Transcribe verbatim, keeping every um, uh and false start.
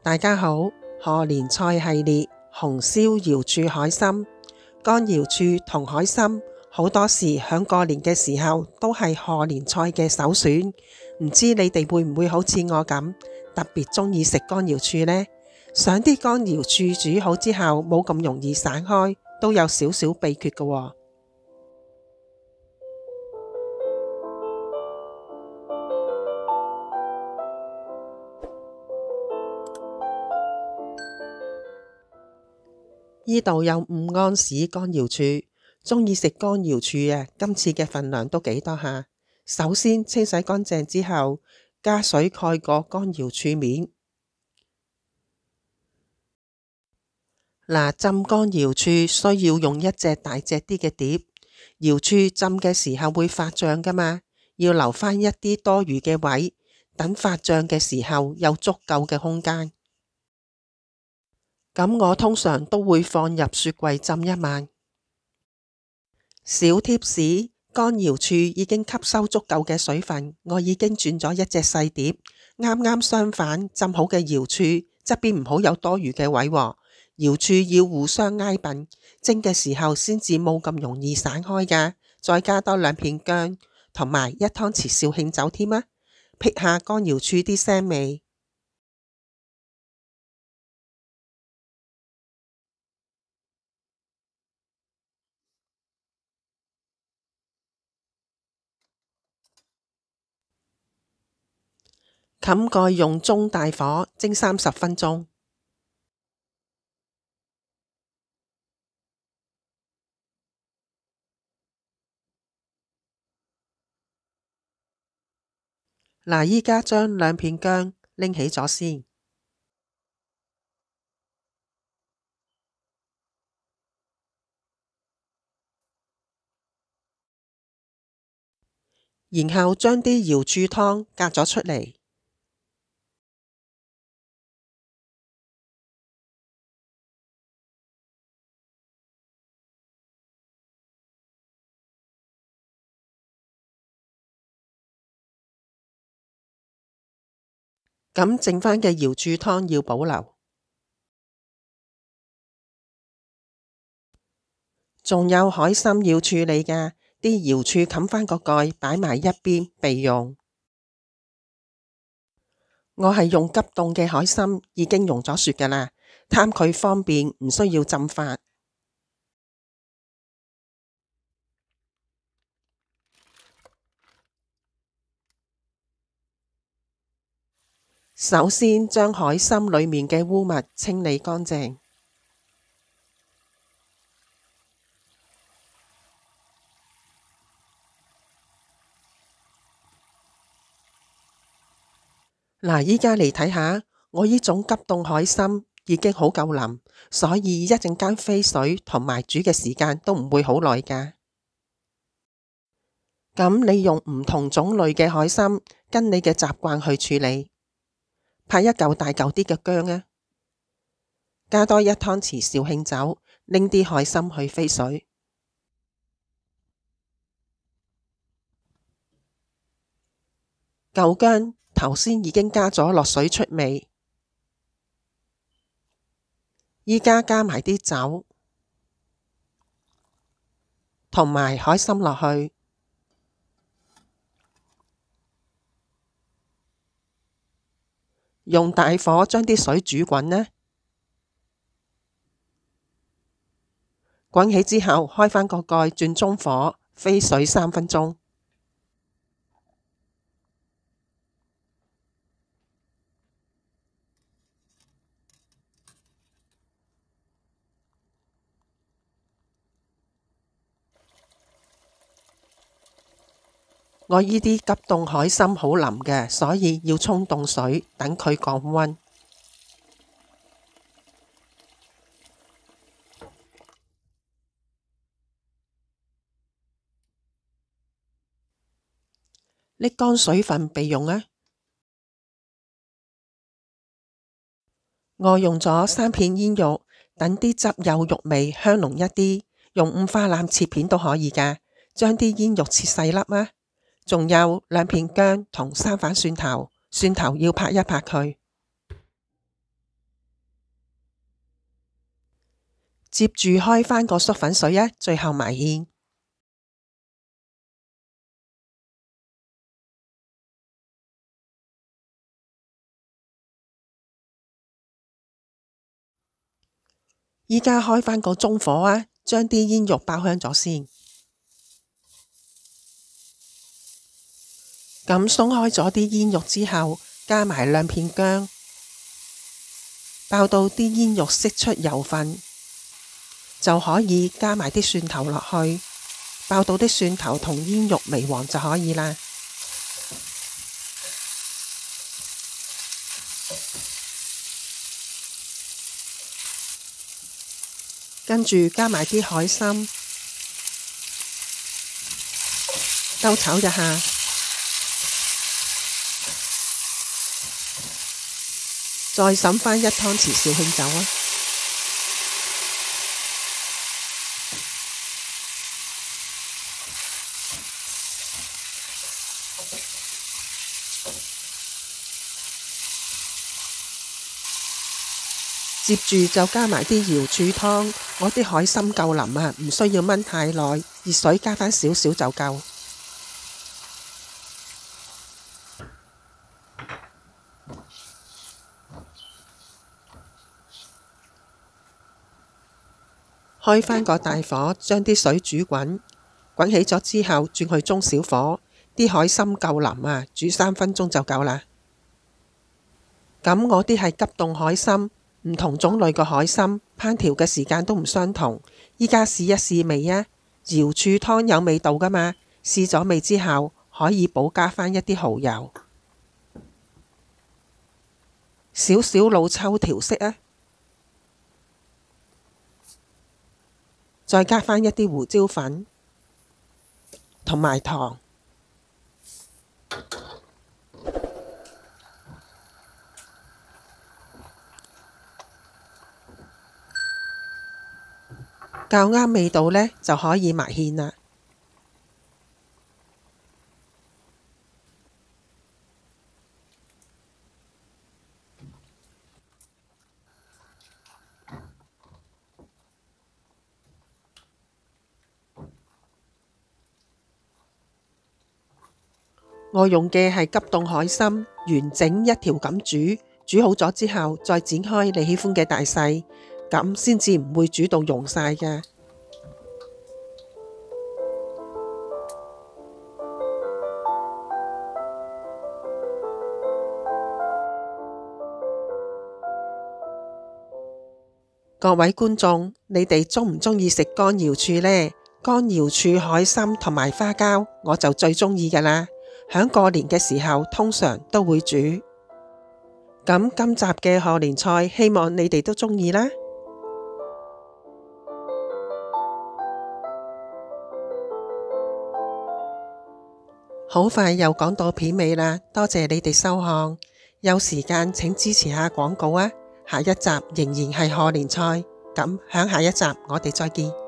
大家好，賀年菜系列紅燒瑤柱海參。乾瑤柱同海參好多時響過年嘅時候都係賀年菜嘅首選。唔知你哋會唔會好似我咁特別鍾意食乾瑤柱呢？想啲乾瑤柱煮好之後冇咁容易散開，都有少少秘訣㗎喎。呢度有五安士乾瑤柱，鍾意食乾瑤柱啊！今次嘅份量都幾多下。首先清洗乾淨之後，加水蓋過乾瑤柱面。嗱，浸乾瑤柱需要用一隻大隻啲嘅碟。瑤柱浸嘅時候會發脹㗎嘛，要留返一啲多餘嘅位，等發脹嘅時候有足夠嘅空間。咁我通常都會放入雪櫃浸一晚。小貼士：乾瑤柱已經吸收足夠嘅水分，我已經轉咗一隻細碟。啱啱相反，浸好嘅瑤柱側邊唔好有多餘嘅位喎。瑤柱要互相挨笨，蒸嘅時候先至冇咁容易散開㗎。再加多兩片薑同埋一湯匙紹興酒添啊，辟下乾瑤柱啲腥味。冚蓋用中大火蒸三十分鐘。嗱，依家將兩片薑拎起咗先，然後將啲瑤柱湯隔咗出嚟。咁剩返嘅瑤柱湯要保留，仲有海參要處理㗎，啲瑤柱冚返個蓋，擺埋一邊備用。我係用急凍嘅海參，已經溶咗雪㗎啦，貪佢方便，唔需要浸發。首先將海參裡面嘅污物清理乾淨。嗱，依家嚟睇下，我呢種急凍海參已經好夠腍，所以一陣間飛水同埋煮嘅時間都唔會好耐㗎。咁你用唔同種類嘅海參，跟你嘅習慣去處理。拍一嚿大嚿啲嘅薑啊，加多一湯匙紹興酒，拎啲海參去飛水。舊薑頭先已經加咗落水出味，依家加埋啲酒同埋海參落去。用大火將啲水煮滾呢，滾起之後開返個蓋，轉中火飛水三分鐘。我依啲急凍海參好腍嘅，所以要沖凍水，等佢降溫。瀝乾水分備用啊！我用咗三片煙肉，等啲汁有肉味，香濃一啲。用五花腩切片都可以㗎，將啲煙肉切細粒啊！仲有兩片薑同三瓣蒜頭，蒜頭要拍一拍佢。 接住開返個粟粉水啊，最後埋芡。依家開返個中火啊，將啲煙肉爆香咗先。咁鬆開咗啲煙肉之後，加埋兩片薑，爆到啲煙肉釋出油分，就可以加埋啲蒜頭落去，爆到啲蒜頭同煙肉微黃就可以啦。跟住加埋啲海參，兜炒一下，再滲返一湯匙紹興酒啊！接住就加埋啲瑤柱湯，我啲海參夠腍啊，唔需要燜太耐，熱水加返少少就夠。開返個大火，將啲水煮滾，滾起咗之後轉去中小火，啲海參夠腍啊，煮三分鐘就夠啦。咁我啲係急凍海參。唔同種類嘅海參烹調嘅時間都唔相同，依家試一試味啊！瑤柱湯有味道㗎嘛，試咗味之後可以補加返一啲蠔油，少少老抽調色啊，再加返一啲胡椒粉同埋糖。較啱味道呢，就可以埋芡啦。我用嘅係急凍海參，完整一條咁煮，煮好咗之後再剪開你喜歡嘅大細，咁先至唔會煮到溶晒嘅。各位觀眾，你哋鍾唔鍾意食乾瑤柱呢？乾瑤柱、海參同埋花膠，我就最鍾意㗎喇。響過年嘅時候，通常都會煮。咁今集嘅賀年菜，希望你哋都鍾意啦。好快又講到片尾啦，多謝你哋收看。有時間請支持下廣告啊！下一集仍然係賀年菜，咁響下一集我哋再見。